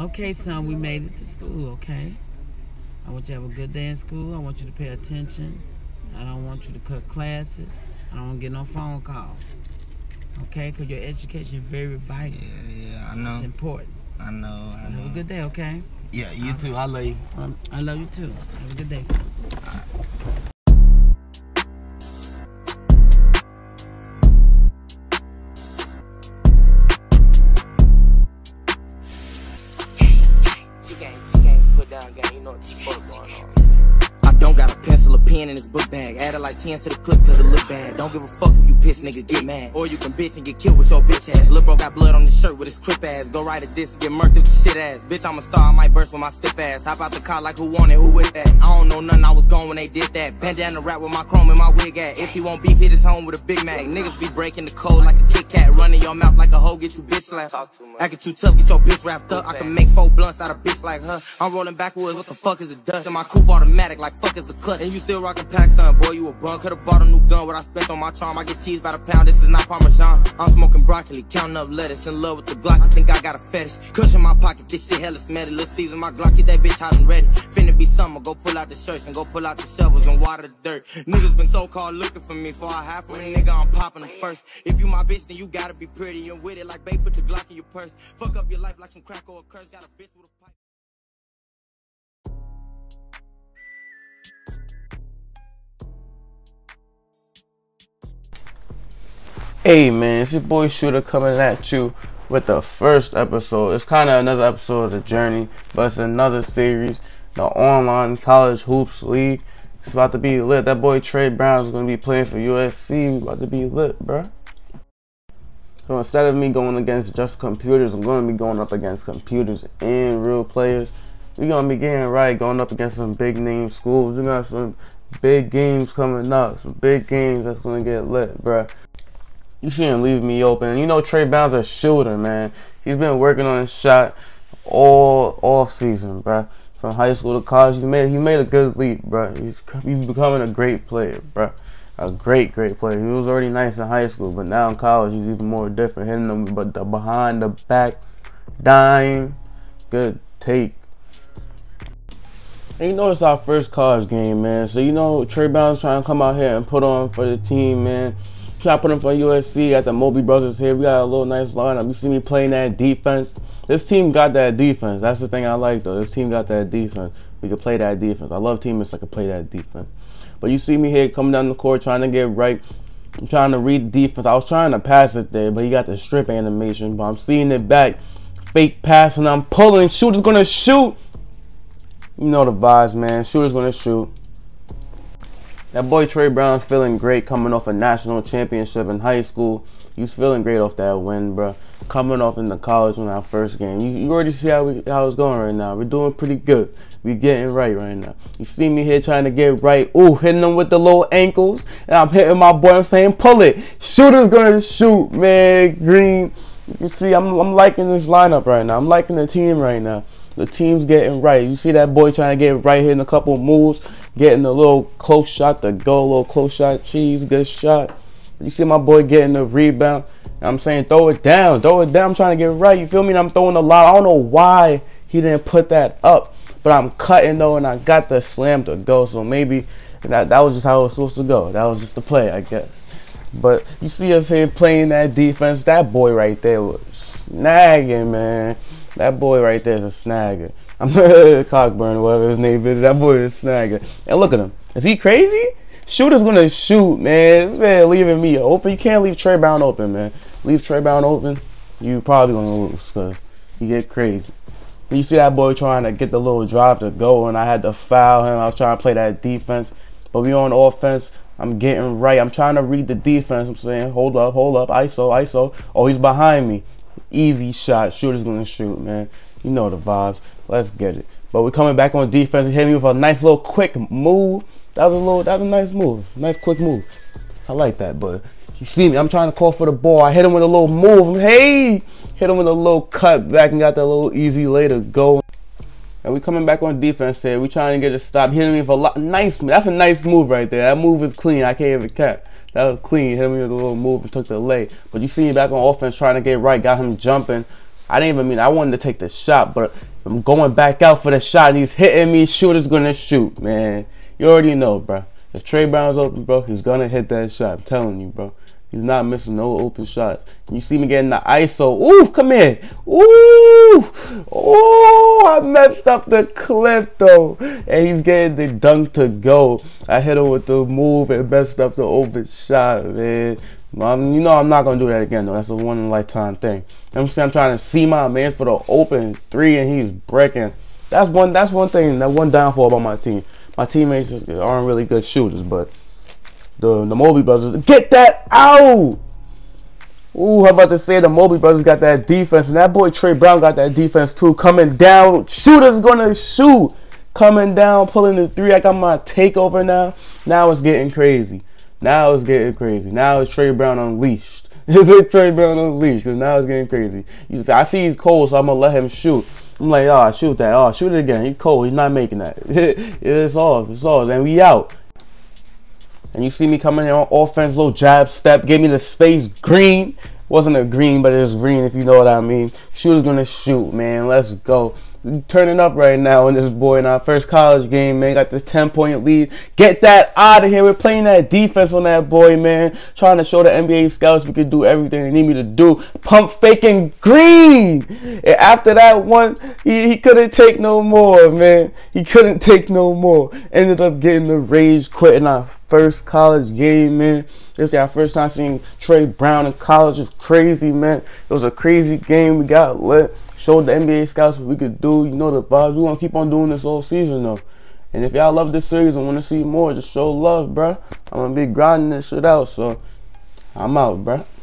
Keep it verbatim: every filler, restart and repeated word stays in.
Okay, son, we made it to school, okay? I want you to have a good day in school. I want you to pay attention. I don't want you to cut classes. I don't want to get no phone calls. Okay? Because your education is very vital. Yeah, yeah, I know. It's important. I know, So I know. have a good day, okay? Yeah, you too. I love you. Um, I love you too. Have a good day, son. All right. Down, gang. You know what T-Photo going on. I don't got a pencil or pen in this book bag. Added like ten to the clip cause it look bad. Don't give a fuck if you piss, nigga, get mad. Or you can bitch and get killed with your bitch ass. Lil' bro got blood on his shirt with his crip ass. Go right at this and get murked with your shit ass. Bitch, I'm a star, I might burst with my stiff ass. Hop out the car like who want it, who with that? I don't know nothing, I was gone when they did that. Bandana rap with my chrome and my wig at. If he won't beef, hit his home with a Big Mac. Niggas be breaking the code like a Kit Kat. Running your mouth like a hoe, get you bitch slapped. Acting too tough, get your bitch wrapped up. I can make four blunts out of bitch like her. I'm rolling backwards, what the fuck is a dust? And my coupe automatic like fuck is a clutch. And you still rockin' pack, son, boy, you a bum. Could've bought a new gun, what I spent on my charm. I get cheese by the pound, this is not Parmesan. I'm smoking broccoli, counting up lettuce. In love with the Glock, you think I got a fetish. Cushion my pocket, this shit hella smelly. Little season, my Glock, get that bitch hot and ready. Finna be summer, go pull out the shirts and go pull out the shovels and water the dirt. Niggas been so-called looking for me, for I half of a nigga, I'm popping them first. If you my bitch, then you gotta be pretty and with it like babe, put the Glock in your purse. Fuck up your life like some crack or a curse. Got a bitch with a pipe. Hey man, it's your boy Shooter coming at you with the first episode. It's kind of another episode of the journey, but it's another series, the online college hoops league. It's about to be lit. That boy Trey Brown is going to be playing for U S C. It's about to be lit, bruh. So instead of me going against just computers, I'm going to be going up against computers and real players. We're going to be getting right, going up against some big name schools. We got some big games coming up, some big games that's going to get lit, bruh. You shouldn't leave me open. You know Trey Brown's a shooter, man. He's been working on his shot all off season, bruh. From high school to college, he made he made a good leap, bruh. He's he's becoming a great player, bruh. A great, great player. He was already nice in high school, but now in college he's even more different. Hitting them, but the behind the back, dime, good take. And you know it's our first college game, man. So you know Trey Brown's trying to come out here and put on for the team, man. Try to put him for U S C. Got the Mobley brothers here. We got a little nice lineup. You see me playing that defense. This team got that defense. That's the thing I like, though. This team got that defense. We can play that defense. I love teammates that can play that defense. But you see me here coming down the court trying to get right. I'm trying to read the defense. I was trying to pass it there, but he got the strip animation. But I'm seeing it back. Fake pass, and I'm pulling. Shooter's going to shoot. You know the vibes, man. Shooter's going to shoot. That boy Trey Brown's feeling great coming off a national championship in high school. He's feeling great off that win, bro. Coming off in the college on our first game. You, you already see how, we, how it's going right now. We're doing pretty good. We're getting right right now. You see me here trying to get right. Ooh, hitting them with the little ankles. And I'm hitting my boy. I'm saying, pull it. Shooter's going to shoot, man. Green. You see, I'm, I'm liking this lineup right now. I'm liking the team right now. The team's getting right. You see that boy trying to get right, hitting a couple moves, getting a little close shot to go, a little close shot, cheese, good shot. You see my boy getting the rebound. I'm saying throw it down, throw it down. I'm trying to get right. You feel me? And I'm throwing a lot. I don't know why he didn't put that up, but I'm cutting though, and I got the slam to go. So maybe that that was just how it was supposed to go. That was just the play, I guess. But you see us here playing that defense. That boy right there was snagging, man. That boy right there is a snagger. I'm Cockburn, whatever his name is. That boy is a snagger. And look at him. Is he crazy? Shooter's gonna shoot, man. This man leaving me open. You can't leave Trey Brown open, man. Leave Trey Brown open, you probably gonna lose because you get crazy. You see that boy trying to get the little drive to go, and I had to foul him. I was trying to play that defense, but we on offense. I'm getting right. I'm trying to read the defense. I'm saying, hold up, hold up, I S O, I S O. Oh, he's behind me. Easy shot. Shooter's gonna shoot, man. You know the vibes. Let's get it. But we're coming back on defense. He hit me with a nice little quick move. That was a little. That was a nice move. Nice quick move. I like that. But you see me. I'm trying to call for the ball. I hit him with a little move. Hey, hit him with a little cut back and got that little easy lay to go. And we coming back on defense here. We trying to get it stopped. Hitting me with a lot. Nice. That's a nice move right there. That move is clean. I can't even cap. That was clean. Hit me with a little move and took the lay. But you see me back on offense trying to get right. Got him jumping. I didn't even mean I wanted to take the shot, but I'm going back out for the shot, and he's hitting me. Shooter's gonna shoot, man. You already know, bro. If Trey Brown's open, bro, he's gonna hit that shot. I'm telling you, bro. He's not missing no open shots. You see me getting the I S O. Ooh, come here. Ooh. Ooh, I messed up the clip, though. And he's getting the dunk to go. I hit him with the move and messed up the open shot, man. Um, you know I'm not going to do that again, though. That's a one-in-a-lifetime thing. You know what I'm saying? I'm trying to see my man for the open three, and he's breaking. That's one, that's one thing, that one downfall about my team. My teammates just aren't really good shooters, but the the Mobley brothers, get that out. Ooh, how about to say the Mobley brothers got that defense, and that boy Trey Brown got that defense too. Coming down, shooter's gonna shoot. Coming down, pulling the three. I got my takeover now. Now it's getting crazy. Now it's getting crazy. Now it's Trey Brown unleashed. It's Trey Brown unleashed, because now it's getting crazy. He's, I see he's cold, so I'm gonna let him shoot. I'm like, oh, shoot that. Oh, shoot it again. He's cold. He's not making that. It's off. It's off. And we out. And you see me coming in on offense, little jab step, gave me the space, green. Wasn't a green, but it was green, if you know what I mean. Shooter's gonna shoot, man. Let's go. We turning up right now in this boy in our first college game, man. Got this ten point lead. Get that out of here. We're playing that defense on that boy, man. Trying to show the N B A scouts we could do everything they need me to do. Pump faking green. And after that one, he, he couldn't take no more, man. He couldn't take no more. Ended up getting the rage quit in our first college game, man. This is our first time seeing Trey Brown in college. It's crazy, man. It was a crazy game. We got lit. Showed the N B A scouts what we could do. You know the vibes. We're going to keep on doing this all season, though. And if y'all love this series and want to see more, just show love, bruh. I'm going to be grinding this shit out, so I'm out, bruh.